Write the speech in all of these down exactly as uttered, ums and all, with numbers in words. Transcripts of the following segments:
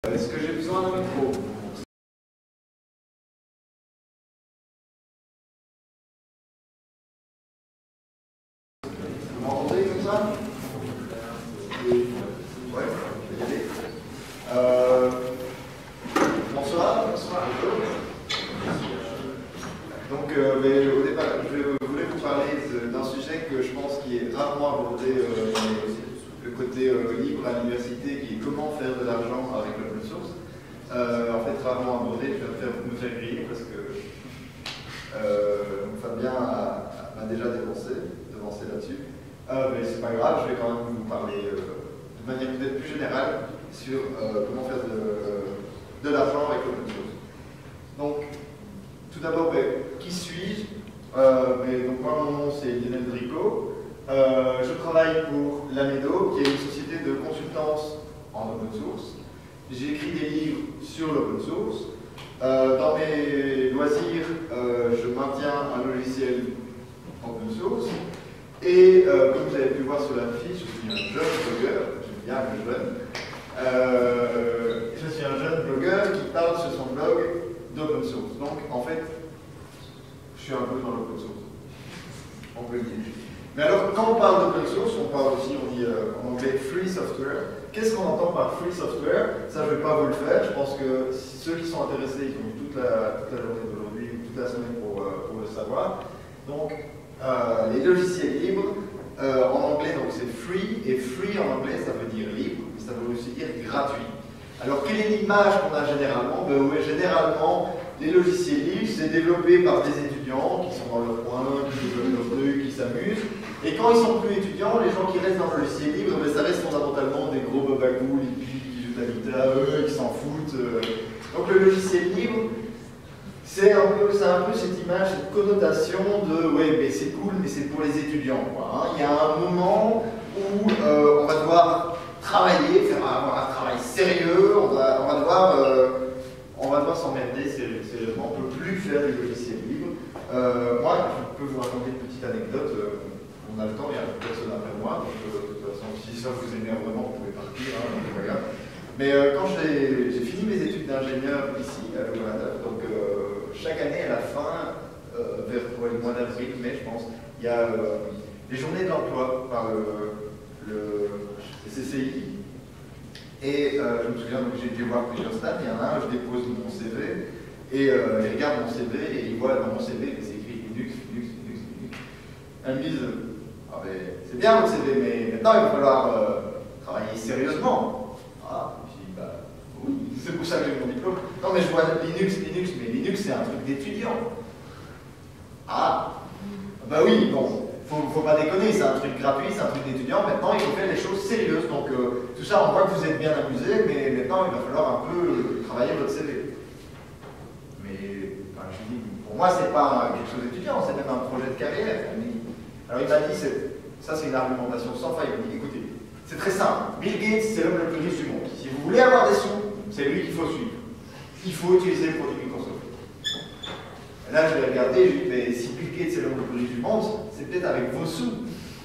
Est-ce que j'ai besoin d'un micro? Vous m'entendez comme ça? Oui. Ouais, je vais y aller. Euh, bonsoir, bonsoir. Donc, euh, mais au départ, je voulais vous parler d'un sujet que je pense qui est rarement abordé, euh, le côté euh, libre à l'université, qui est comment faire de l'argent avec l'open source. Euh, en fait, rarement abordé, je vais me faire, me faire griller parce que euh, Fabien m'a déjà dévancé, dévancé là-dessus. Euh, mais c'est pas grave, je vais quand même vous parler euh, de manière peut-être plus générale sur euh, comment faire de, de l'argent avec l'open source. Donc, tout d'abord, ben, qui suis-je? euh, donc, moi, mon nom, c'est Lionel Dricot. Euh, je travaille pour l'Amedo, qui est une société de consultance en open source. J'ai écrit des livres sur l'open source. Euh, dans mes loisirs, euh, je maintiens un logiciel open source. Et euh, comme vous avez pu voir sur la fiche, je suis un jeune blogueur. J'aime bien le jeune. Euh, je suis un jeune blogueur qui parle sur son blog d'open source. Donc, en fait, je suis un peu dans l'open source. On peut le dire. Mais alors, quand on parle d'open source, on parle aussi, on dit euh, en anglais free software. Qu'est-ce qu'on entend par free software? Ça, je ne vais pas vous le faire. Je pense que ceux qui sont intéressés, ils ont eu toute la, toute la journée d'aujourd'hui, toute la semaine pour, euh, pour le savoir. Donc, euh, les logiciels libres, euh, en anglais, donc c'est free, et free en anglais, ça veut dire libre, mais ça veut aussi dire gratuit. Alors, quelle est l'image qu'on a généralement? Ben, ouais, généralement, les logiciels libres, c'est développé par des étudiants qui sont dans leur coin, qui développent leur truc, qui s'amusent. Et quand ils sont plus étudiants, les gens qui restent dans le logiciel libre, ben, ça reste fondamentalement des gros babagous, les qui jouent à l'I T A, eux, qui s'en foutent. Euh. Donc le logiciel libre, c'est un, un peu cette image, cette connotation de ouais, mais c'est cool, mais c'est pour les étudiants. Quoi, hein. Il y a un moment où euh, on va devoir travailler, faire avoir un travail sérieux, on va, on va devoir, euh, on va devoir s'emmerder sérieusement, on ne peut plus faire du logiciel libre. Euh, moi, je peux vous raconter une petite anecdote. Euh, on a le temps, il y a personne après moi, donc euh, de toute façon, si ça vous énerve vraiment, vous pouvez partir, hein, donc, voilà. Mais euh, quand j'ai fini mes études d'ingénieur ici, à Louvain-la-Neuve, donc euh, chaque année à la fin, euh, vers ouais, le mois d'avril, mai, je pense, il y a euh, les journées de l'emploi par le, le C C I. Et euh, je me souviens, donc j'ai été voir plusieurs stades, il y en a un, je dépose mon C V, et euh, ils regardent mon C V, et ils voient dans mon C V, c'est écrit Linux, Linux, Linux, Linux. Elles me disent, ah ben, c'est bien votre C V, mais maintenant il va falloir euh, travailler sérieusement. Ah, je dis, bah oui, c'est pour ça que j'ai mon diplôme. Non mais je vois Linux, Linux, mais Linux c'est un truc d'étudiant. Ah, bah oui, bon. Faut, faut pas déconner, c'est un truc gratuit, c'est un truc d'étudiant. Maintenant, il faut faire les choses sérieuses. Donc, euh, tout ça, on voit que vous êtes bien amusé, mais maintenant, il va falloir un peu travailler votre C V. Mais, enfin, je dis, pour moi, c'est pas quelque chose d'étudiant, c'est même un projet de carrière. Alors, il m'a dit, ça, c'est une argumentation sans faille. Il m'a dit, écoutez, c'est très simple. Bill Gates, c'est l'homme le plus riche du monde. Si vous voulez avoir des sous, c'est lui qu'il faut suivre. Il faut utiliser le produit Microsoft. Là, je vais regarder, je dis, mais si Bill Gates c'est l'homme le plus riche du monde, c'est peut-être avec vos sous.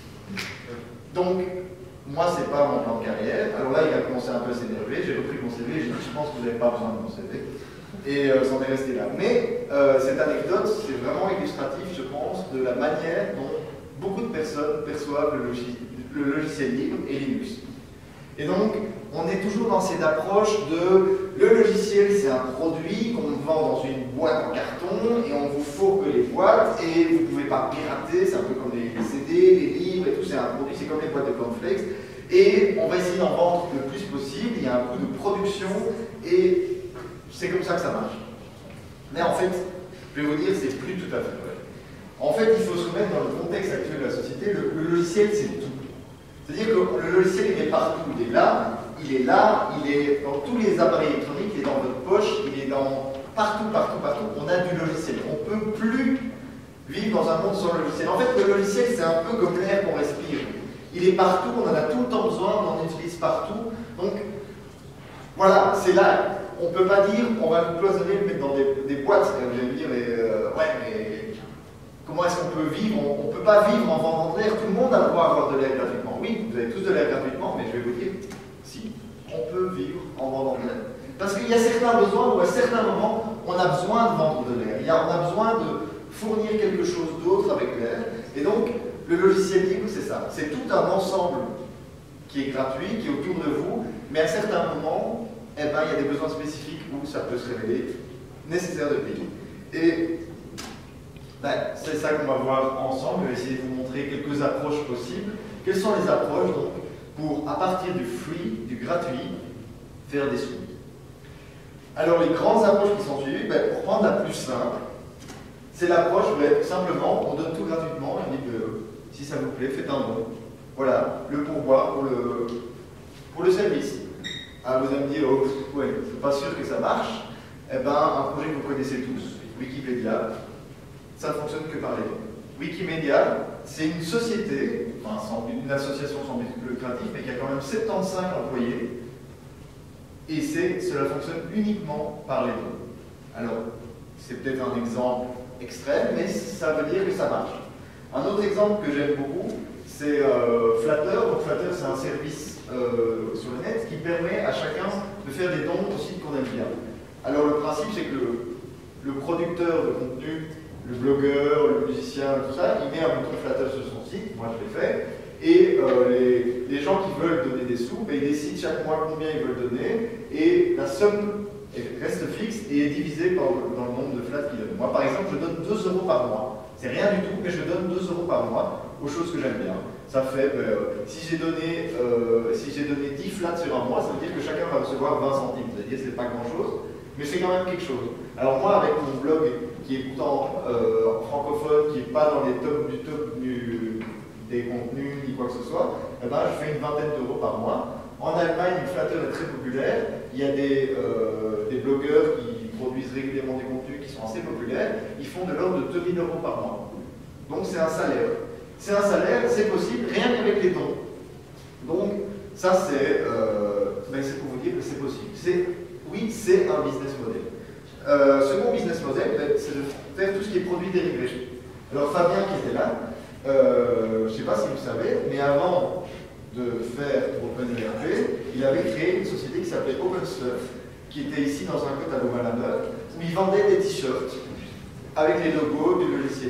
Donc, moi, c'est pas mon plan de carrière. Alors là, il a commencé un peu à s'énerver. J'ai repris mon C V, j'ai dit, je pense que vous n'avez pas besoin de mon C V. Et euh, c'en est resté là. Mais euh, cette anecdote, c'est vraiment illustratif, je pense, de la manière dont beaucoup de personnes perçoivent le, logis le logiciel libre et Linux. Et donc, on est toujours dans cette approche de le logiciel, c'est un produit qu'on vend dans une boîte en carton et on vous fourgue les boîtes et vous ne pouvez pas pirater, c'est un peu comme les C D, les livres et tout, c'est un produit, c'est comme les boîtes de cornflakes. Et on va essayer d'en vendre le plus possible, il y a un coût de production et c'est comme ça que ça marche. Mais en fait, je vais vous dire, c'est plus tout à fait vrai. En fait, il faut se remettre dans le contexte actuel de la société, le, le logiciel c'est tout. C'est-à-dire que le logiciel il est partout, il est là, il est là, il est dans tous les appareils électroniques, il est dans votre poche, il est dans partout, partout, partout. On a du logiciel. On ne peut plus vivre dans un monde sans logiciel. En fait, le logiciel, c'est un peu comme l'air qu'on respire. Il est partout, on en a tout le temps besoin, on en utilise partout. Donc, voilà, c'est là. On ne peut pas dire, on va le cloisonner, le mettre dans des, des boîtes. Vous allez me dire, mais, euh, ouais, mais comment est-ce qu'on peut vivre? On ne peut pas vivre en vendant de l'air. Tout le monde a le droit d'avoir de l'air gratuitement. Oui, vous avez tous de l'air gratuitement, mais je vais vous dire, si, on peut vivre en vendant de l'air. qu'il y a certains besoins où à certains moments, on a besoin de vendre de l'air. Il y a, on a besoin de fournir quelque chose d'autre avec l'air. Et donc, le logiciel libre, c'est ça. C'est tout un ensemble qui est gratuit, qui est autour de vous, mais à certains moments, eh ben, il y a des besoins spécifiques où ça peut se révéler nécessaire de payer. Et ben, c'est ça qu'on va voir ensemble. Je vais essayer de vous montrer quelques approches possibles. Quelles sont les approches donc, pour, à partir du free, du gratuit, faire des sous? Alors, les grandes approches qui sont suivies, ben, pour prendre la plus simple, c'est l'approche où simplement, on donne tout gratuitement, on dit que si ça vous plaît, faites un don. Voilà, le pourboire pour le, pour le service. Alors vous allez me dire, oh, ouais, je ne suis pas sûr que ça marche. Eh bien, un projet que vous connaissez tous, Wikipédia, ça ne fonctionne que par les dons. Wikimedia, c'est une société, enfin sans, une association sans but lucratif, mais qui a quand même soixante-quinze employés, et cela fonctionne uniquement par les dons. Alors, c'est peut-être un exemple extrême, mais ça veut dire que ça marche. Un autre exemple que j'aime beaucoup, c'est euh, Flutter. Donc Flutter, c'est un service euh, sur le net qui permet à chacun de faire des dons au site qu'on aime bien. Alors le principe, c'est que le, le producteur de contenu, le blogueur, le musicien, tout ça, il met un bouton Flutter sur son site, moi je l'ai fait, et euh, les, les gens qui veulent donner des sous, ben, ils décident chaque mois combien ils veulent donner, et la somme reste fixe et est divisée par, dans le nombre de flats qu'ils donnent. Moi par exemple, je donne deux euros par mois. C'est rien du tout, mais je donne deux euros par mois aux choses que j'aime bien. Ça fait, euh, si j'ai donné, euh, si j'ai donné dix flats sur un mois, ça veut dire que chacun va recevoir vingt centimes. C'est-à-dire que ce n'est pas grand-chose, mais c'est quand même quelque chose. Alors moi, avec mon blog, qui est pourtant euh, francophone, qui n'est pas dans les tops du top du, des contenus, ni quoi que ce soit, eh ben, je fais une vingtaine d'euros par mois. En Allemagne, Flutter est très populaire. Il y a des, euh, des blogueurs qui produisent régulièrement des contenus qui sont assez populaires. Ils font de l'ordre de deux mille euros par mois. Donc c'est un salaire. C'est un salaire, c'est possible, rien qu'avec les dons. Donc ça c'est euh, ben, pour vous dire que c'est possible. Oui, c'est un business model. Euh, second business model, ben, c'est de faire tout ce qui est produits dérivés. Alors Fabien qui était là, euh, je ne sais pas si vous savez, mais avant de faire OpenERP, il avait créé une société qui s'appelait OpenStuff, qui était ici dans un code à Louvain-la-Neuve, où il vendait des t-shirts avec les logos du logiciel.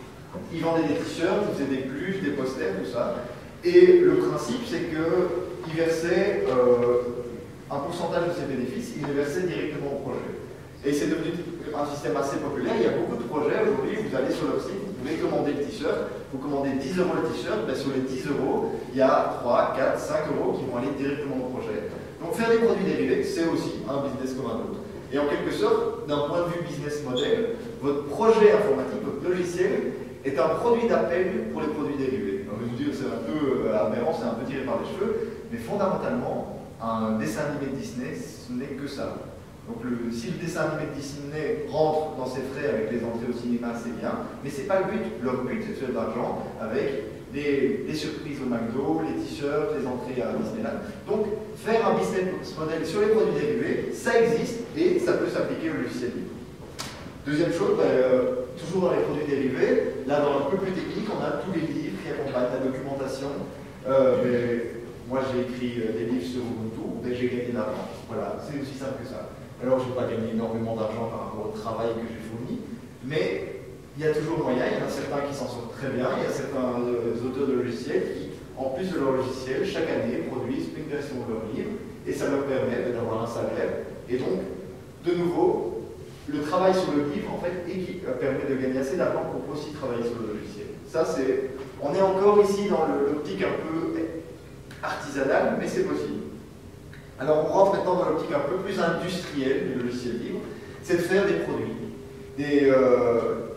Il vendait des t-shirts, il faisait des peluches, des posters, tout ça. Et le principe, c'est qu'il versait euh, un pourcentage de ses bénéfices, il les versait directement au projet. Et c'est devenu un système assez populaire. Il y a beaucoup de projets aujourd'hui, vous allez sur leur site, vous pouvez commander le t-shirt, vous commandez dix euros le t-shirt, ben sur les dix euros, il y a trois, quatre, cinq euros qui vont aller directement au projet. Donc faire des produits dérivés, c'est aussi un business comme un autre. Et en quelque sorte, d'un point de vue business model, votre projet informatique, votre logiciel, est un produit d'appel pour les produits dérivés. On va vous dire que c'est un peu euh, aberrant, c'est un peu tiré par les cheveux, mais fondamentalement, un dessin animé de Disney, ce n'est que ça. Donc le, si le dessin animé de Disney rentre dans ses frais avec les entrées au cinéma, c'est bien, mais c'est pas le but. Leur but, c'est de faire de l'argent avec des, des surprises au McDo, les t-shirts, les entrées à Disneyland. Donc faire un business model sur les produits dérivés, ça existe et ça peut s'appliquer au logiciel libre. Deuxième chose, ben, euh, toujours dans les produits dérivés, là dans un peu plus technique, on a tous les livres qui accompagnent la documentation. Euh, mais, moi j'ai écrit euh, des livres sur Ubuntu, ben, j'ai gagné de l'argent. Voilà, c'est aussi simple que ça. Alors je n'ai pas gagné énormément d'argent par rapport au travail que j'ai fourni, mais il y a toujours moyen, il y en a certains qui s'en sortent très bien, il y a certains euh, auteurs de logiciels qui, en plus de leur logiciel, chaque année produisent une version de leur livre, et ça leur permet d'avoir un salaire. Et donc, de nouveau, le travail sur le livre, en fait, et qui permet de gagner assez d'argent pour aussi travailler sur le logiciel. Ça, c'est... On est encore ici dans l'optique un peu artisanale, mais c'est possible. Alors, on rentre maintenant dans l'optique un peu plus industrielle du logiciel libre, c'est de faire des produits, des, euh,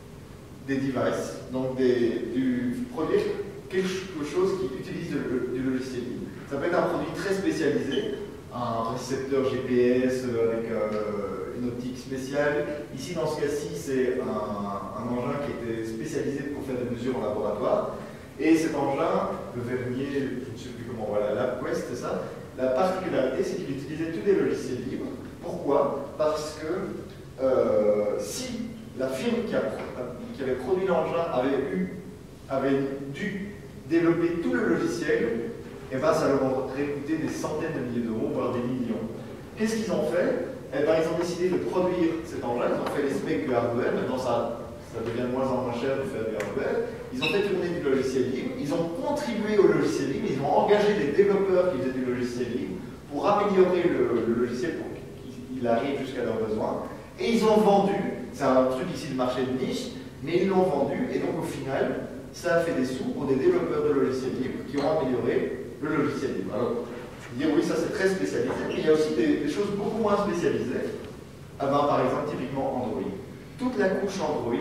des devices, donc des, du, produire quelque chose qui utilise le, du logiciel libre. Ça peut être un produit très spécialisé, un récepteur G P S avec euh, une optique spéciale. Ici, dans ce cas-ci, c'est un, un engin qui était spécialisé pour faire des mesures en laboratoire. Et cet engin, le Vernier, je ne sais plus comment, voilà, LabQuest, c'est ça. La particularité, c'est qu'il utilisait tous les logiciels libres. Pourquoi? Parce que euh, si la firme qui, a, qui avait produit l'engin avait, eu, avait dû développer tout le logiciel, et ben ça leur aurait coûté des centaines de milliers d'euros, voire des millions. Qu'est-ce qu'ils ont fait? eh ben, ils ont décidé de produire cet engin, ils ont fait les specs du hardware, maintenant ça, ça devient de moins en moins cher de faire du hardware. Ils ont fait tourner du logiciel libre, ils ont contribué au logiciel libre, ils ont engagé des développeurs qui faisaient du logiciel libre pour améliorer le, le logiciel pour qu'il arrive jusqu'à leurs besoins. Et ils ont vendu, c'est un truc ici de marché de niche, mais ils l'ont vendu, et donc au final, ça a fait des sous pour des développeurs de logiciels libres qui ont amélioré le logiciel libre. Alors, dire oui, ça c'est très spécialisé, mais il y a aussi des, des choses beaucoup moins spécialisées. Ah ben, par exemple, typiquement Android. Toute la couche Android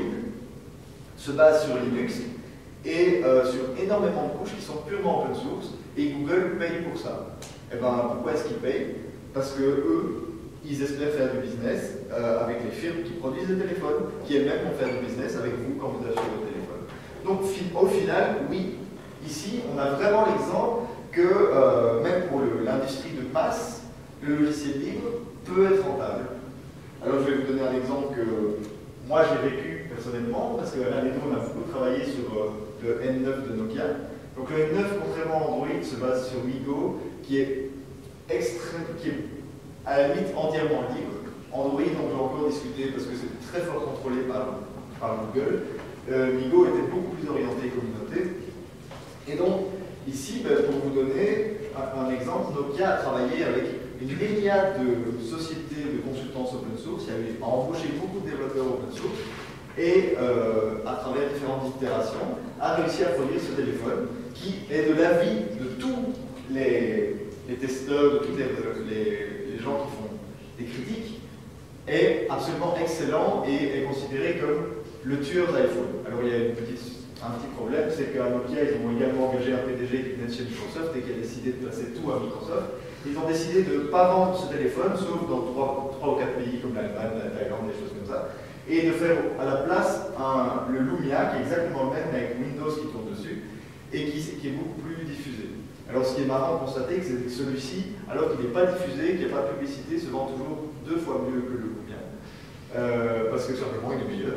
se base sur Linux et euh, sur énormément de couches qui sont purement open source, et Google paye pour ça. Et ben, pourquoi est-ce qu'ils payent? Parce que eux, ils espèrent faire du business euh, avec les firmes qui produisent des téléphones, qui elles-mêmes vont faire du business avec vous quand vous achetez votre téléphone. Donc au final, oui, ici, on a vraiment l'exemple que euh, même pour l'industrie de masse, le logiciel libre peut être rentable. Alors je vais vous donner un exemple que moi j'ai vécu personnellement, parce qu'à l'année on a beaucoup travaillé sur euh, le N neuf de Nokia. Donc le N neuf, contrairement à Android, se base sur MeeGo, qui est extrême, qui est à la limite entièrement libre. Android, on peut encore discuter parce que c'est très fort contrôlé par, par Google. Euh, MeeGo était beaucoup plus orienté communauté. Et donc, ici, ben, pour vous donner un, un exemple, Nokia a travaillé avec une myriade de sociétés de consultance open source. Il y a eu, a embauché beaucoup de développeurs open source et, euh, à travers différentes itérations, a réussi à produire ce téléphone qui est de l'avis de tous les, les testeurs, de tous les, les, les gens qui font des critiques, est absolument excellent et est considéré comme le tueur d'iPhone. Alors il y a une petite, un petit problème, c'est qu'à Nokia, ils ont également engagé un P D G qui venait de chez Microsoft et qui a décidé de passer tout à Microsoft. Ils ont décidé de ne pas vendre ce téléphone, sauf dans trois ou quatre pays comme l'Allemagne, la Thaïlande, des choses comme ça, et de faire à la place un, le Lumia, qui est exactement le même, avec Windows qui tourne dessus, et qui, qui est beaucoup plus diffusé. Alors ce qui est marrant de constater, c'est que celui-ci, alors qu'il n'est pas diffusé, qu'il n'y a pas de publicité, se vend toujours deux fois mieux que le Lumia. Euh, parce que simplement il est meilleur.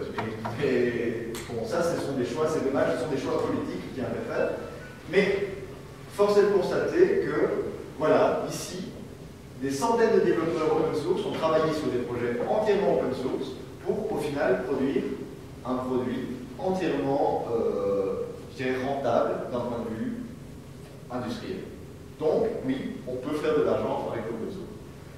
Et bon, ça ce sont des choix, c'est dommage, ce sont des choix politiques qui interfèrent. Mais force est de constater que, voilà, ici, des centaines de développeurs open source ont travaillé sur des projets entièrement open source pour au final produire un produit entièrement, euh, je dirais, rentable d'un point de vue industriel. Donc, oui, on peut faire de l'argent avec l'open source.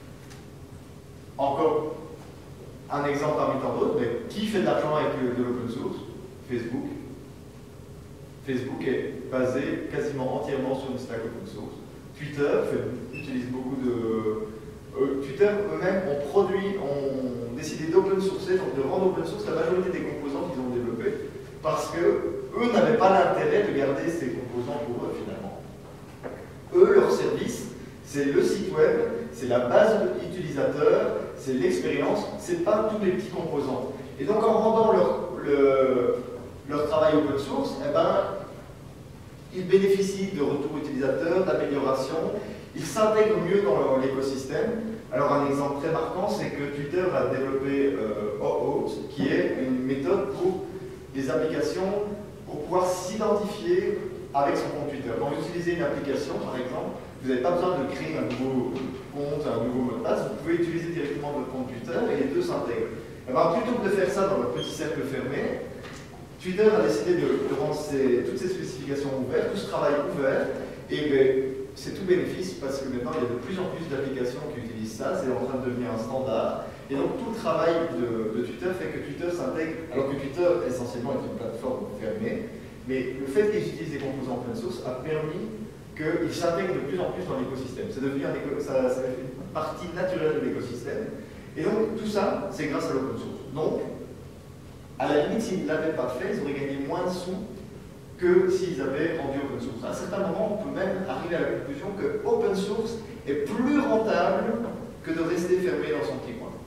Encore un exemple parmi tant d'autres, mais qui fait de l'argent avec de l'open source? Facebook. Facebook est basé quasiment entièrement sur une stack open source. Twitter fait, utilise beaucoup de... Euh, Twitter eux-mêmes ont produit, ont décidé d'open sourcer, donc de rendre open source la majorité des composants qu'ils ont développés, parce que eux n'avaient pas l'intérêt de garder ces composants pour eux finalement. Eux, leur service, c'est le site web, c'est la base utilisateur, c'est l'expérience, c'est pas tous les petits composants. Et donc en rendant leur, le, leur travail open source, eh ben, ils bénéficient de retours utilisateurs, d'amélioration, ils s'intègrent mieux dans l'écosystème. Alors un exemple très marquant, c'est que Twitter a développé euh, OAuth, qui est une méthode pour des applications, pour pouvoir s'identifier avec son compte Twitter. Quand vous utilisez une application, par exemple, vous n'avez pas besoin de créer un nouveau compte, un nouveau mot de passe, vous pouvez utiliser directement votre compte Twitter et les deux s'intègrent. Alors plutôt que de faire ça dans votre petit cercle fermé, Twitter a décidé de, de rendre ses, toutes ces spécifications ouvertes, tout ce travail ouvert, et ben, c'est tout bénéfice parce que maintenant il y a de plus en plus d'applications qui utilisent ça, c'est en train de devenir un standard, et donc tout le travail de, de Twitter fait que Twitter s'intègre, alors que Twitter essentiellement est une plateforme fermée, mais le fait qu'ils utilisent des composants open source a permis qu'ils s'intègrent de plus en plus dans l'écosystème. C'est devenu un éco ça, ça fait une partie naturelle de l'écosystème. Et donc tout ça, c'est grâce à l'open source. Donc, à la limite, s'ils ne l'avaient pas fait, ils auraient gagné moins de sous que s'ils avaient rendu open source. À un certain moment, on peut même arriver à la conclusion que open source est plus rentable que de rester fermé dans son petit coin.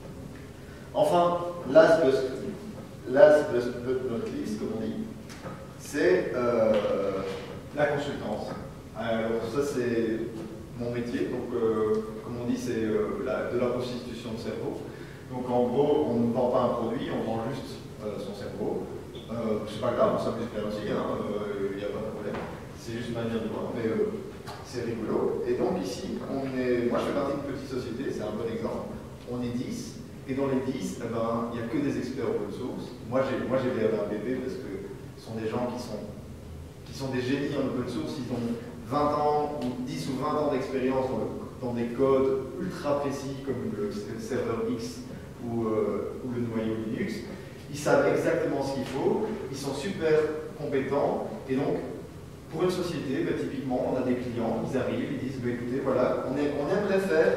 Enfin, last but, last but not least, comme on dit, c'est euh, la consultance. Alors ça c'est mon métier, donc euh, comme on dit c'est euh, de la constitution de cerveau. Donc en gros on ne vend pas un produit, on vend juste euh, son cerveau. Euh, c'est pas grave, on s'amuse bien aussi, il hein, n'y euh, a pas de problème. C'est juste une manière de voir, mais euh, c'est rigolo. Et donc ici, on est, moi je fais partie d'une petite société, c'est un bon exemple. On est dix, et dans les dix, eh ben, il n'y a que des experts open source. Moi, j'ai moi, j'ai l'air d'un bébé parce que ce sont des gens qui sont, qui sont des génies en open source, ils ont vingt ans, ou dix ou vingt ans d'expérience dans, dans des codes ultra précis comme le serveur X ou, euh, ou le noyau Linux. Ils savent exactement ce qu'il faut, ils sont super compétents, et donc, pour une société, bah, typiquement, on a des clients, ils arrivent, ils disent, bah, écoutez, voilà, on, est, on, aimerait faire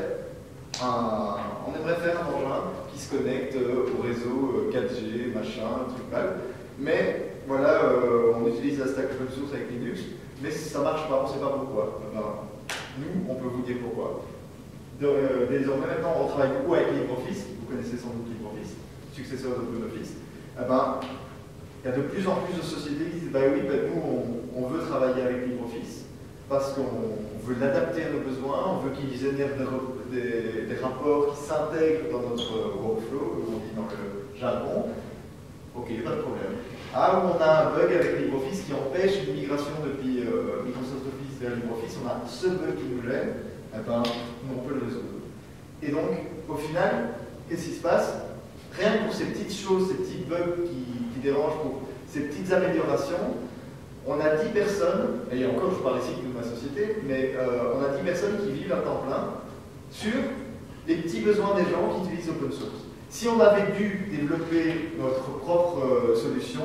un, on aimerait faire un engin qui se connecte au réseau quatre G, machin, truc mal, mais voilà, euh, on utilise la stack open source avec Linux, mais ça marche pas, on ne sait pas pourquoi. Ben, nous, on peut vous dire pourquoi. De, euh, désormais, maintenant, on travaille beaucoup avec LibreOffice, vous connaissez sans doute LibreOffice, successeur d'OpenOffice. Eh ben, il y a de plus en plus de sociétés qui disent bah oui, bah nous on, on veut travailler avec LibreOffice parce qu'on veut l'adapter à nos besoins, on veut qu'il génère des, des, des rapports qui s'intègrent dans notre workflow, comme on dit dans le jargon. Ok, pas de problème. Ah, où on a un bug avec LibreOffice qui empêche une migration depuis euh, Microsoft Office vers LibreOffice, on a ce bug qui nous gêne, eh ben, on peut le résoudre. Et donc, au final, qu'est-ce qui se passe? Rien que pour ces petites choses, ces petits bugs qui, qui dérangent, pour ces petites améliorations, on a dix personnes, et encore je parle ici de ma société, mais euh, on a dix personnes qui vivent à temps plein sur les petits besoins des gens qui utilisent open source. Si on avait dû développer notre propre euh, solution,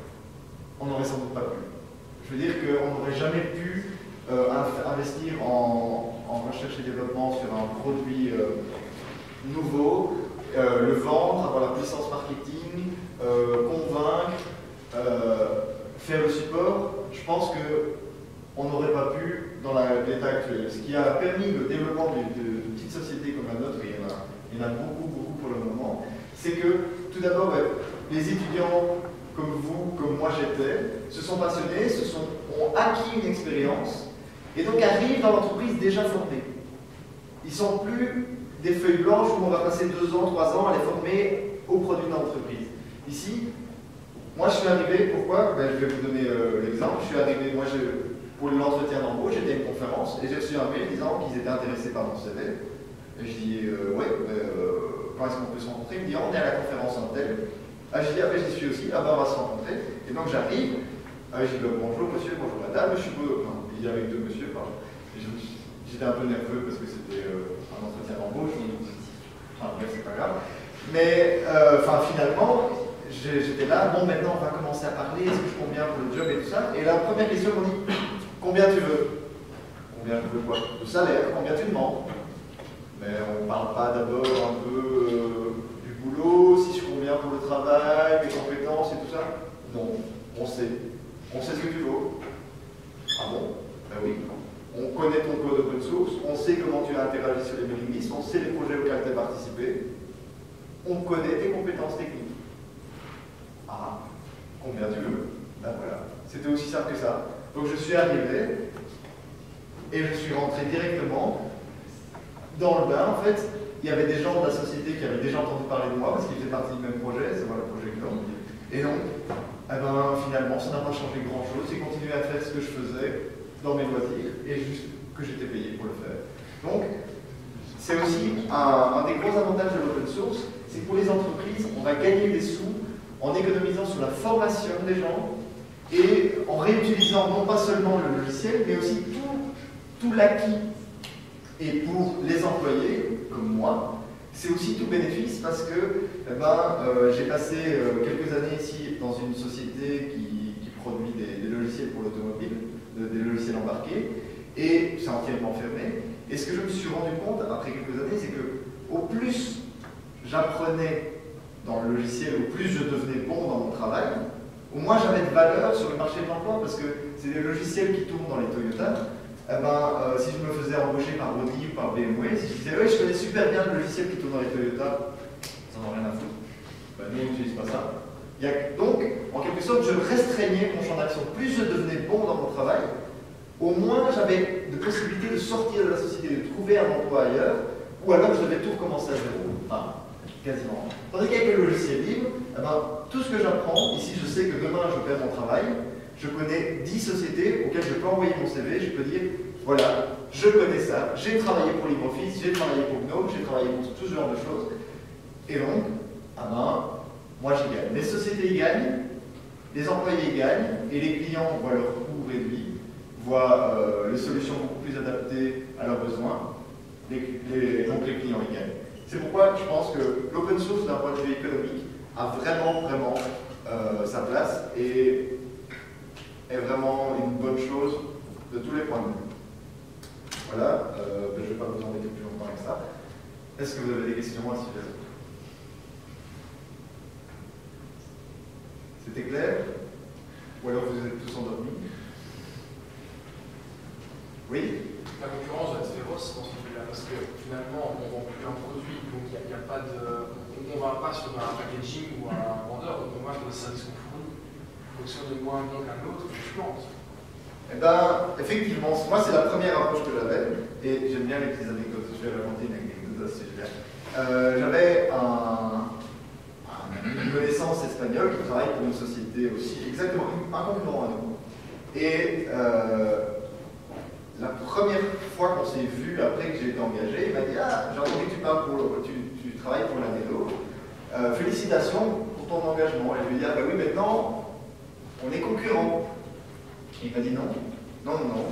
on n'aurait sans doute pas pu. Je veux dire qu'on n'aurait jamais pu euh, investir en, en recherche et développement sur un produit euh, nouveau, Euh, le vendre, avoir la puissance marketing, euh, convaincre, euh, faire le support. Je pense qu'on n'aurait pas pu dans l'état actuel. Ce qui a permis le développement de, de, de petites sociétés comme la nôtre, et il y en a, il y en a beaucoup, beaucoup pour le moment, c'est que tout d'abord, ben, les étudiants comme vous, comme moi j'étais, se sont passionnés, se sont, ont acquis une expérience, et donc arrivent dans l'entreprise déjà formés. Ils sont plus des feuilles blanches où on va passer deux ans, trois ans à les former aux produits de l'entreprise. Ici, moi je suis arrivé, pourquoi? Ben, je vais vous donner euh, l'exemple. Je suis arrivé, moi je, pour l'entretien d'embauche, j'étais à une conférence et j'ai reçu un mail disant qu'ils étaient intéressés par mon C V. Et je dis, euh, ouais, ben, euh, quand est-ce qu'on peut se rencontrer? Il me dit, on est à la conférence en tel. Ah, je dis, ah ben j'y suis aussi, ah ben on va se rencontrer. Et donc j'arrive, ah, je dis, ben, bonjour monsieur, bonjour madame, je suis beau. Non, il y avait deux monsieur, pardon. J'étais un peu nerveux parce que c'était euh, un entretien d'embauche, enfin bref, c'est pas grave. Mais euh, enfin, finalement, j'étais là, bon maintenant on va commencer à parler, est-ce que je conviens pour le job et tout ça? Et la première question on dit, combien tu veux? Combien tu veux quoi? Le salaire, combien tu demandes? Mais on ne parle pas d'abord un peu euh, du boulot, si je conviens pour le travail, mes compétences et tout ça? Non, on sait. On sait ce que tu veux. Ah bon? Ben oui. On connaît ton code open source, on sait comment tu as interagi sur les mailing lists, on sait les projets auxquels tu as participé, on connaît tes compétences techniques. Ah, combien tu veux? Ben voilà, c'était aussi simple que ça. Donc je suis arrivé et je suis rentré directement dans le bain. En fait, il y avait des gens de la société qui avaient déjà entendu parler de moi parce qu'ils faisaient partie du même projet, c'est moi le projet Gnome. Et donc, eh ben, finalement, ça n'a pas changé grand-chose, j'ai continué à faire ce que je faisais dans mes loisirs, et juste que j'étais payé pour le faire. Donc, c'est aussi un, un des gros avantages de l'open source, c'est que pour les entreprises, on va gagner des sous en économisant sur la formation des gens, et en réutilisant non pas seulement le logiciel, mais aussi tout, tout l'acquis. Et pour les employés, comme moi, c'est aussi tout bénéfice parce que eh ben, euh, j'ai passé euh, quelques années ici dans une société qui, qui produit des, des logiciels pour l'automobile, des logiciels embarqués, et c'est entièrement fermé. Et ce que je me suis rendu compte après quelques années, c'est que au plus j'apprenais dans le logiciel, au plus je devenais bon dans mon travail, au moins j'avais de valeur sur le marché de l'emploi, parce que c'est des logiciels qui tournent dans les Toyota. Eh ben, euh, si je me faisais embaucher par Audi ou par B M W, si je disais oui, je connais super bien le logiciel qui tourne dans les Toyota, ça n'en a rien à foutre. Ben, nous, on n'utilise pas ça. Il y a, donc, en quelque sorte, je restreignais mon champ d'action. Plus je devenais bon dans mon travail, au moins j'avais de possibilités de sortir de la société, de trouver un emploi ailleurs, ou alors je devais tout recommencer à zéro. Enfin, quasiment. Tandis qu'avec le logiciel libre, eh ben, tout ce que j'apprends, ici je sais que demain je perds mon travail, je connais dix sociétés auxquelles je peux envoyer mon C V, je peux dire, voilà, je connais ça, j'ai travaillé pour LibreOffice, j'ai travaillé pour GNOME, j'ai travaillé pour tout ce genre de choses. Et donc, ah ben, moi j'y gagne. Les sociétés y gagnent, les employés y gagnent, et les clients voient leurs coûts réduits, voient euh, les solutions beaucoup plus adaptées à leurs besoins, les, les, donc les clients y gagnent. C'est pourquoi je pense que l'open source d'un point de vue économique a vraiment, vraiment euh, sa place et est vraiment une bonne chose de tous les points de vue. Voilà, euh, ben, je ne vais pas vous embêter plus longtemps avec ça. Est-ce que vous avez des questions à ce sujet? C'était clair? Ou alors vous êtes tous endormis? Oui? La concurrence doit être féroce dans ce sujet-là, parce que finalement, on ne vend plus un produit, donc il n'y a, a pas de. On ne va pas sur un packaging ou un vendeur, on va sur le service qu'on fournit. Donc si on est moins bon qu'un autre, je plante. Eh bien, effectivement, moi c'est la première approche que j'avais, et j'aime bien les petites anecdotes, je vais raconter une anecdote à ce sujet-là. Euh, j'avais un, un, une connaissance espagnole qui travaille pour une société aussi, exactement, un concurrent à nous. Et euh, la première fois qu'on s'est vu après que j'ai été engagé, il m'a dit « Ah, j'ai entendu que tu, parles pour, tu, tu travailles pour la Nelo, euh, félicitations pour ton engagement. » Et je lui ai dit « Ah ben oui, maintenant, on est concurrents. » Il m'a dit non, non, non.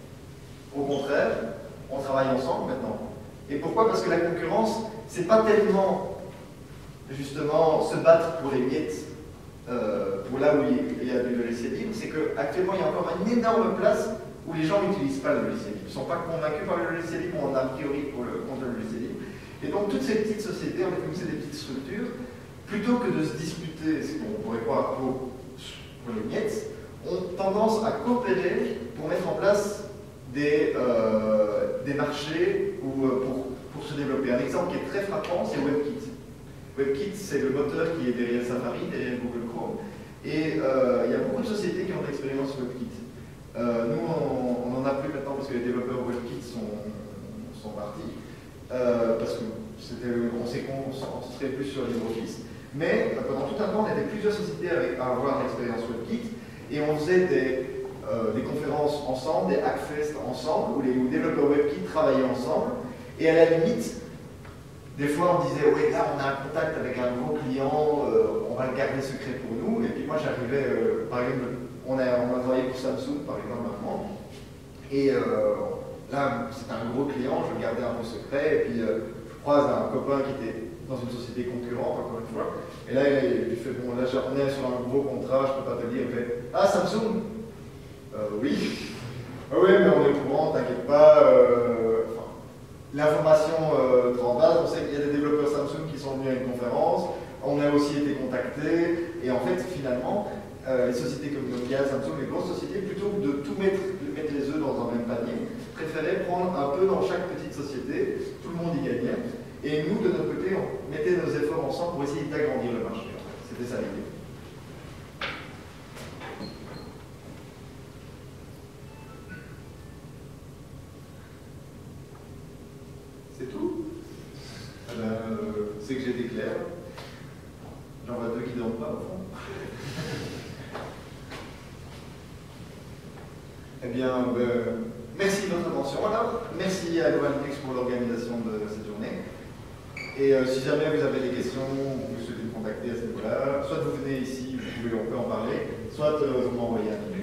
Au contraire, on travaille ensemble maintenant. Et pourquoi? Parce que la concurrence, c'est pas tellement justement se battre pour les miettes, euh, pour là où il y a du logiciel libre, c'est qu'actuellement il y a encore une énorme place où les gens n'utilisent pas le logiciel libre. Ils ne sont pas convaincus par le logiciel libre, on a a priori pour le, contre le logiciel libre. Et donc toutes ces petites sociétés, en fait, comme c'est des petites structures, plutôt que de se disputer, ce qu'on pourrait croire pour, pour les miettes, ont tendance à coopérer pour mettre en place des, euh, des marchés ou euh, pour, pour se développer. Un exemple qui est très frappant, c'est WebKit. WebKit, c'est le moteur qui est derrière Safari, derrière Google Chrome. Et euh, il y a beaucoup de sociétés qui ont de l'expérience WebKit. Euh, nous, on n'en a plus maintenant parce que les développeurs WebKit sont, sont partis. Euh, parce qu'on s'est concentré plus sur LibreOffice. Mais euh, pendant tout un temps, on avait plusieurs sociétés avec, à avoir l'expérience WebKit. Et on faisait des, euh, des conférences ensemble, des Hackfest ensemble, où les développeurs WebKit travaillaient ensemble. Et à la limite, des fois on disait, oui, là on a un contact avec un gros client, euh, on va le garder secret pour nous. Et puis moi j'arrivais, euh, par exemple, on a, on a travaillé pour Samsung, par exemple, maintenant. Et euh, là, c'était un gros client, je le gardais un peu secret. Et puis euh, je croise un copain qui était dans une société concurrente, encore une fois. Et là, il, il fait, bon, là, on est sur un gros contrat, je ne peux pas te dire. Il fait, ah, Samsung euh, Oui. Ah oui, mais on est au courant, t'inquiète pas. Euh, enfin, l'information euh, transvaste, on sait qu'il y a des développeurs Samsung qui sont venus à une conférence. On a aussi été contactés. Et en fait, finalement, euh, les sociétés comme Nokia, Samsung, les grosses sociétés, plutôt que de tout mettre, de mettre les œufs dans un même panier, préféraient prendre un peu dans chaque petite société. Tout le monde y gagnait. Et nous, de notre côté, on mettait nos efforts ensemble pour essayer d'agrandir le marché. En fait. C'était ça l'idée. C'est tout? Eh ben, euh, c'est que j'ai été clair. J'en vois deux qui ne dorment pas, au fond. Eh bien, euh, merci de votre attention. Alors, merci à Global-Tex pour l'organisation de cette journée. Et euh, si jamais vous avez des questions, vous souhaitez me contacter à ce niveau-là, soit vous venez ici, vous pouvez, on peut en parler, soit euh, vous m'envoyez un email.